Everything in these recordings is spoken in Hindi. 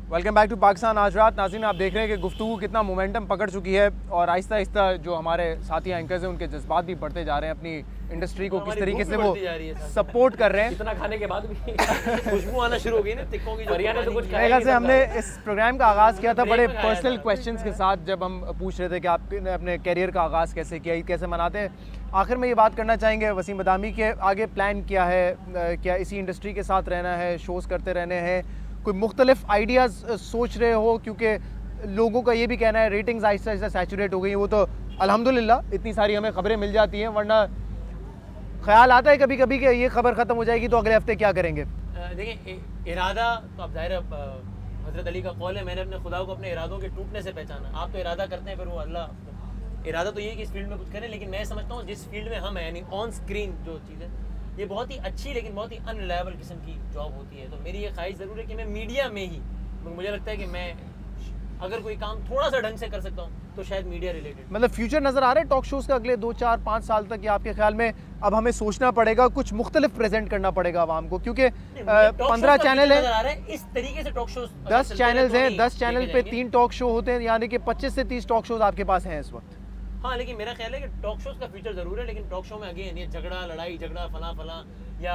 वेलकम बैक टू पाकिस्तान आज रात। नाज़रीन, आप देख रहे हैं कि गुफ्तगू कितना मोमेंटम पकड़ चुकी है और आहिस्ता आहिस्ता जो हमारे साथी एंकर्स हैं उनके जज्बात भी बढ़ते जा रहे हैं, अपनी इंडस्ट्री को किस तरीके से वो सपोर्ट कर रहे हैं। इतना खाने के बाद भी खुशबू आना शुरू हो गई ना टिक्कों की। ने तो कुछ मेरे ख्याल से हमने इस प्रोग्राम का आगाज़ किया था बड़े पर्सनल क्वेश्चंस के साथ, जब हम पूछ रहे थे कि आपने अपने कैरियर का आगाज़ कैसे किया, कैसे मनाते हैं। आखिर में ये बात करना चाहेंगे वसीम बदामी के आगे प्लान क्या है, क्या इसी इंडस्ट्री के साथ रहना है, शोज़ करते रहने हैं, कोई मुख्तलिफ आइडियाज़ सोच रहे हो? क्योंकि लोगों का ये भी कहना है रेटिंग्स आहिस्ता आहिस्ता सैचुरेट हो गई हैं। वो तो अल्हम्दुलिल्लाह इतनी सारी हमें खबरें मिल जाती हैं, वरना ख्याल आता है कभी कभी कि ये खबर ख़त्म हो जाएगी तो अगले हफ्ते क्या करेंगे। देखिए, इरादा तो अब ज़ाहिर हज़रत अली का कौल है, मैंने अपने खुदा को अपने इरादों के टूटने से पहचाना। आप तो इरादा करते हैं, फिर वो अल्लाह। इरादा तो ये है कि इस फील्ड में कुछ करें, लेकिन मैं समझता हूँ जिस फील्ड में हम हैं, यानी ऑन स्क्रीन जो चीज़ है, ये बहुत ही अच्छी लेकिन बहुत ही अनरिलायबल किस्म की जॉब होती है। तो मेरी ये ख्वाहिश ज़रूर है कि मैं मीडिया में ही, मुझे लगता है कि मैं अगर कोई काम थोड़ा सा ढंग से कर सकता हूँ तो शायद मीडिया रिलेटेड। मतलब फ्यूचर नज़र आ रहा है टॉक शोज़ का अगले 2, 4, 5 साल तक? या आपके ख्याल में अब हमें सोचना पड़ेगा, कुछ मुख्तलिफ प्रेजेंट करना पड़ेगा आवाम को? क्योंकि 15 चैनल है, इस तरीके से टॉक शोज 10 चैनल्स हैं, 10 चैनल पे 3 टॉक शो होते हैं, यानी कि 25 से 30 टॉक शोज़ आपके पास हैं इस वक्त। हाँ, लेकिन मेरा ख्याल है कि टॉक शोज़ का फ्यूचर ज़रूर है, लेकिन टॉक शो में अगेन ये झगड़ा, लड़ाई झगड़ा, फला या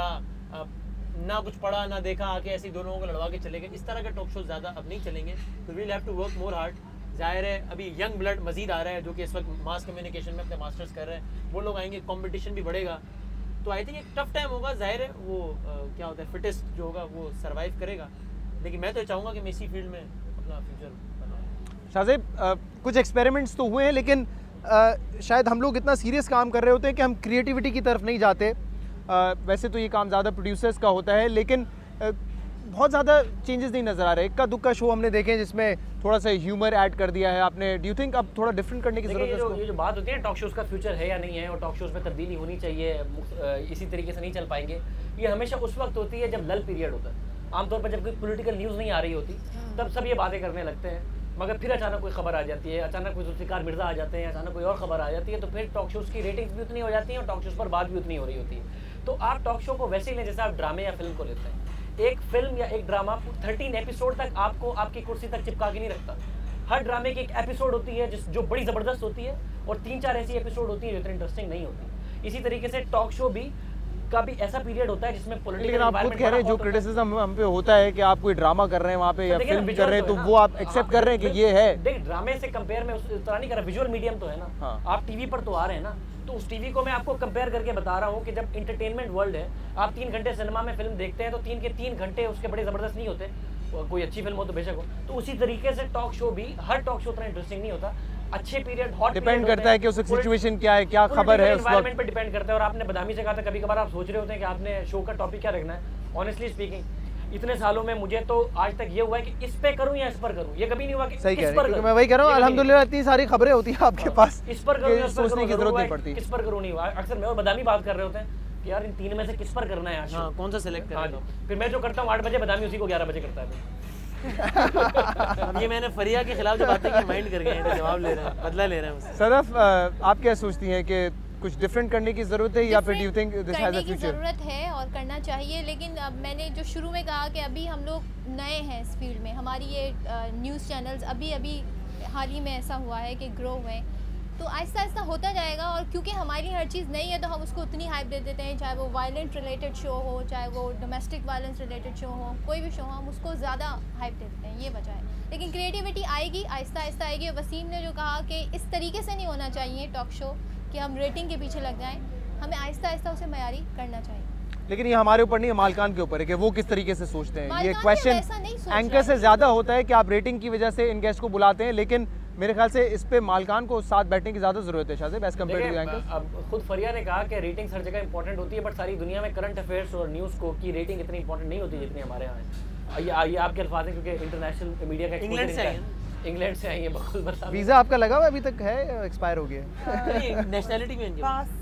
ना कुछ पढ़ा ना देखा, आके ऐसे दोनों को लड़वा के चले गए, इस तरह के टॉक शोज ज़्यादा अब नहीं चलेंगे। तो we will have to work more hard. ज़ाहिर है अभी यंग ब्लड मजीद आ रहा है, जो कि इस वक्त मास कम्युनिकेशन में अपने मास्टर्स कर रहे हैं, वो लोग आएंगे, कंपटीशन भी बढ़ेगा। तो आई थिंक एक टफ टाइम होगा। ज़ाहिर है वो क्या होता है, फिटेस्ट जो होगा वो सर्वाइव करेगा, लेकिन मैं तो चाहूँगा कि मैं इसी फील्ड में अपना फ्यूचर बनाऊँ। शाहज़ेब, कुछ एक्सपेरिमेंट्स तो हुए हैं, लेकिन शायद हम लोग इतना सीरियस काम कर रहे होते हैं कि हम क्रिएटिविटी की तरफ नहीं जाते। वैसे तो ये काम ज़्यादा प्रोड्यूसर्स का होता है, लेकिन बहुत ज़्यादा चेंजेस नहीं नज़र आ रहे। इक्का दुक्का शो हमने देखे जिसमें थोड़ा सा ह्यूमर ऐड कर दिया है आपने। डू यू थिंक अब थोड़ा डिफरेंट करने की ज़रूरत है? ये जो बात होती है टॉक शोज़ का फ्यूचर है या नहीं है, और टॉक शोज़ में तब्दीली होनी चाहिए, इसी तरीके से नहीं चल पाएंगे, ये हमेशा उस वक्त होती है जब लल पीरियड होता है। आमतौर पर जब कोई पॉलिटिकल न्यूज़ नहीं आ रही होती तब सब ये बातें करने लगते हैं, मगर फिर अचानक कोई खबर आ जाती है, अचानक कोई जुल्फ़िकार मिर्ज़ा आ जाते हैं, अचानक कोई और खबर आ जाती है, तो फिर टॉक शोज़ की रेटिंग्स भी उतनी हो जाती हैं और टॉक शोज़ पर बात भी उतनी हो रही होती है। तो आप टॉक शो को वैसे ही लें जैसे आप ड्रामे या फिल्म को लेते हैं। एक फिल्म या एक ड्रामा 13 एपिसोड तक आपको आपकी कुर्सी तक चिपका के नहीं रखता। हर ड्रामे की एक एपिसोड होती है जो बड़ी ज़बरदस्त होती है, और 3-4 ऐसी एपिसोड होती है जो इतनी इंटरेस्टिंग नहीं होती। इसी तरीके से टॉक शो भी का भी ऐसा पीरियड होता है जिसमें लेकिन आप खुद कह रहे हैं जो क्रिटिसिज्म हम पे होता है कि आप कोई ड्रामा कर रहे हैं वहाँ पे या फिल्म कर रहे हैं, तो वो आप एक्सेप्ट कर रहे हैं कि ये है। देख, ड्रामे से कंपेयर में उस तरह नहीं कर रहा, विजुअल मीडियम तो है ना। आप टीवी पर तो आ रहे हैं ना, तो उस टीवी को मैं आपको कंपेयर करके बता रहा हूँ कि जब इंटरटेनमेंट वर्ल्ड है, आप 3 घंटे सिनेमा में फिल्म देखते हैं तो 3 के 3 घंटे उसके बड़े ज़बरदस्त नहीं होते, कोई अच्छी फिल्म हो तो बेशक हो। तो उसी तरीके से टॉक शो भी, हर टॉक शो उतना इंटरेस्टिंग नहीं होता। अच्छे पीरियड हॉट डिपेंड करता है कि उस सिचुएशन क्या है, क्या खबर है, उस एनवायरनमेंट पे डिपेंड करता है। और आपने बदामी से कहा था कभी कभार आप सोच रहे होते हैं कि आपने शो का टॉपिक क्या रखना है। ऑनेस्टली स्पीकिंग, इतने सालों में मुझे तो आज तक ये हुआ है कि इस पे करूं या इस पर करूं, ये कभी नहीं हुआ कि सही किस पर करूं। मैं वही कह रहा हूं, अल्हम्दुलिल्लाह इतनी सारी खबरें होती हैं आपके पास, इस पर करूं या सोचने की जरूरत नहीं पड़ती, किस पर करूं नहीं हुआ। अक्सर मैं और बदामी बात कर रहे होते हैं कि यार इन 3 में से किस पर करना है आज, कौन सा सिलेक्ट करना है। फिर मैं जो करता हूँ 8 बजे, बदामी उसी को 11 बजे करता है। अब ये मैंने फरिया के खिलाफ जो बातें की माइंड कर गए हैं, जवाब ले रहे हैं, बदला ले रहे हैं। सदफ, आप क्या सोचती हैं कि कुछ डिफरेंट करने की ज़रूरत है या फिर do you think this has a future? ज़रूरत है और करना चाहिए, लेकिन अब मैंने जो शुरू में कहा कि अभी हम लोग नए हैं इस फील्ड में, हमारी ये न्यूज़ चैनल्स अभी हाल ही में ऐसा हुआ है कि ग्रो हुए, तो आहिस्ता आहिस्ता होता जाएगा। और क्योंकि हमारी हर चीज़ नहीं है तो हम उसको उतनी हाइप दे देते हैं, चाहे वो वायलेंट रिलेटेड शो हो, चाहे वो डोमेस्टिक वायलेंस रिलेटेड शो हो, कोई भी शो हो, हम उसको ज़्यादा हाइप दे देते हैं, ये वजह है। लेकिन क्रिएटिविटी आएगी, आहिस्ता आहिस्ता आएगी। वसीम ने जो कहा कि इस तरीके से नहीं होना चाहिए टॉक शो कि हम रेटिंग के पीछे लग जाएँ, हमें आहिस्ता आहिस्ता उसे मयारी करना चाहिए। लेकिन ये हमारे ऊपर नहीं है, मालकान के ऊपर है कि वो किस तरीके से सोचते हैं। ये क्वेश्चन एंकर से ज़्यादा होता है कि आप रेटिंग की वजह से इन गेस्ट को बुलाते हैं, लेकिन मेरे ख्याल से इस पे मालकान को साथ बैठने की ज़्यादा ज़रूरत है शायद एज कम्पेयर टू एंकर्स। अब खुद फरिया ने कहा कि रेटिंग्स हर जगह इंपॉर्टेंट होती है, बट सारी दुनिया में करंट अफेयर्स और न्यूज़ को की रेटिंग इतनी इंपॉर्टेंट नहीं होती जितनी हमारे यहाँ है। ये आपके अल्फाज हैं क्योंकि इंटरनेशनल मीडिया का इंग्लैंड से आई है। बहुत बता, वीज़ा आपका लगा हुआ अभी तक है, एक्सपायर हो गया? नेशनलिटी में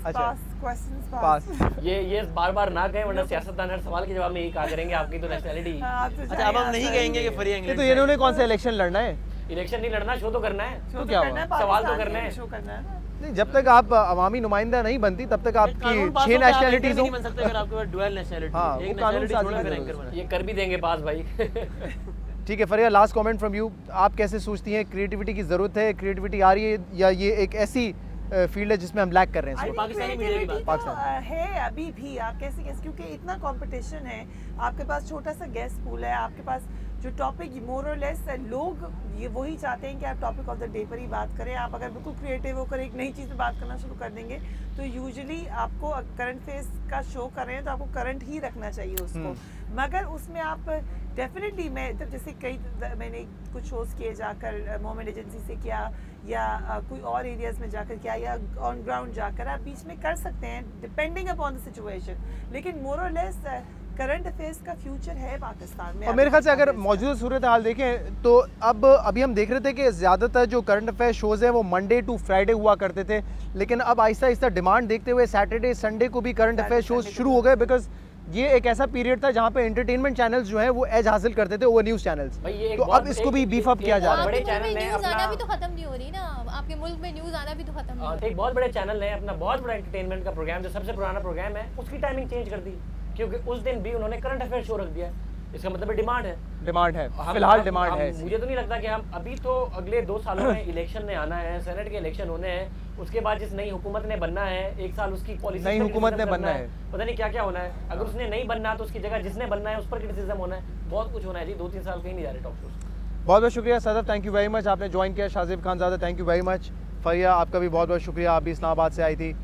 पास। ये बार ना कहें, वरना सियासतदान हर सवाल के जवाब में यही कहा करेंगे आपकी तो नेशनलिटी। अच्छा, अब हम नहीं कहेंगे कि फरिया इंग्लैंड। तो इन्होंने कौन सा इलेक्शन लड़ना है? इलेक्शन नहीं लड़ना, शो तो करना है। तो क्या हुआ, सवाल तो करना है। नहीं, जब तक आप अवामी नुमाइंदा नहीं बनती तब तक आपकी 6 नेशनलिटीज नहीं बन सकते अगर आपके पास डुअल नेशनलिटी, एक नेशनलिटी छोड़ कर एंकर बना। ये कर भी देंगे पास भाई। ठीक है Fariya, last comment from you, आप कैसे सोचती हैं क्रिएटिविटी की ज़रूरत है, क्रिएटिविटी आ रही है या ये एक ऐसी फील्ड है जिसमें हम लैक कर रहे हैं? पाकिस्तानी मीडिया की बात पाकिस्तान है अभी भी। आप कैसे क्योंकि इतना कंपटीशन है, आपके पास छोटा सा गेस्ट पूल है, आपके पास जो टॉपिक मोर और लेस लोग ये वही चाहते हैं कि आप टॉपिक ऑफ द डे पर ही बात करें। आप अगर बिल्कुल क्रिएटिव होकर एक नई चीज़ पर बात करना शुरू कर देंगे तो यूजुअली आपको करंट फेस का शो कर रहे हैं तो आपको करंट ही रखना चाहिए उसको, मगर उसमें आप डेफिनेटली मैं जैसे मैंने कुछ शोज़ किए जाकर मोमेंट एजेंसी से किया या कोई और एरियाज़ में जाकर किया या ऑन ग्राउंड जाकर आप बीच में कर सकते हैं डिपेंडिंग अपॉन द सिचुएशन, लेकिन मोर और लेस करंट अफेयर्स का फ्यूचर है पाकिस्तान में। और मेरे ख्याल से अगर मौजूदा सूरत हाल देखें तो अभी हम देख रहे थे कि ज़्यादातर जो करंट अफेयर शोज़ हैं वो मंडे टू फ्राइडे हुआ करते थे, लेकिन अब आहिस्ता आहिस्ता डिमांड देखते हुए सैटरडे संडे को भी करंट अफेयर शोज़ शुरू हो गए, बिकॉज ये एक ऐसा पीरियड था जहाँ पे एंटरटेनमेंट चैनल्स जो है वो एज हासिल करते थे ओवर न्यूज़ चैनल्स, तो अब इसको भी बीफ अप किया जा रहा है। बड़े चैनल ने न्यूज़ आना भी तो खत्म नहीं हो रही ना, आपके मुल्क में न्यूज़ आना भी तो खत्म नहीं हो रही। एक बहुत बड़े चैनल ने अपना बहुत बड़ा एंटरटेनमेंट का प्रोग्राम, जो सबसे पुराना प्रोग्राम है, उसकी टाइमिंग चेंज कर दी क्योंकि उस दिन भी उन्होंने करंट अफेयर शो रख दिया है। इसका मतलब डिमांड है, फिलहाल डिमांड है। मुझे मुझे तो नहीं लगता कि हम अभी तो अगले 2 सालों में इलेक्शन ने आना है, सेनेट के इलेक्शन होने हैं, उसके बाद जिस नई हुकूमत ने बनना है 1 साल उसकी पॉलिसी नई हुकूमत ने बनना है, पता नहीं क्या क्या होना है। अगर उसने नहीं बनना तो उसकी जगह जिसने बनना है उस पर क्रिटिसिज्म होना है, बहुत कुछ होना है जी। 2-3 साल कहीं नहीं जा रहे टॉक शोज। बहुत बहुत शुक्रिया Sadaf, thank you very much, आपने ज्वाइन किया। Shazib Khanzada thank you very much. Fariya आपका भी बहुत बहुत शुक्रिया, आप भी इस्लामाबाद से आई थी।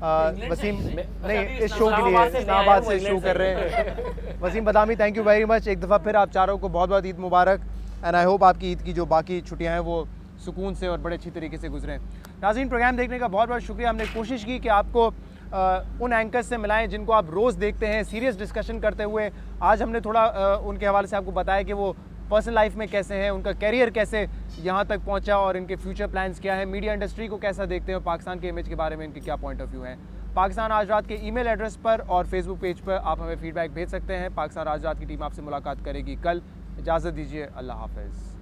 वसीम नहीं इस शो के लिए इस्लामाबाद से शो कर रहे हैं। Waseem Badami thank you very much, एक दफ़ा फिर आप चारों को बहुत बहुत ईद मुबारक, एंड आई होप आपकी ईद की जो बाकी छुट्टियां हैं वो सुकून से और बड़े अच्छी तरीके से गुजरें। नाज़रीन, प्रोग्राम देखने का बहुत बहुत शुक्रिया। हमने कोशिश की कि आपको उन एंकर्स से मिलाएं जिनको आप रोज़ देखते हैं सीरियस डिस्कशन करते हुए। आज हमने थोड़ा उनके हवाले से आपको बताया कि वो पर्सनल लाइफ में कैसे हैं, उनका कैरियर कैसे यहाँ तक पहुँचा और इनके फ्यूचर प्लान्स क्या है, मीडिया इंडस्ट्री को कैसा देखते हैं, पाकिस्तान के इमेज के बारे में इनके क्या पॉइंट ऑफ व्यू हैं। पाकिस्तान आज रात के ईमेल एड्रेस पर और फेसबुक पेज पर आप हमें फीडबैक भेज सकते हैं। पाकिस्तान आज रात की टीम आपसे मुलाकात करेगी कल। इजाज़त दीजिए, अल्लाह हाफ़िज़।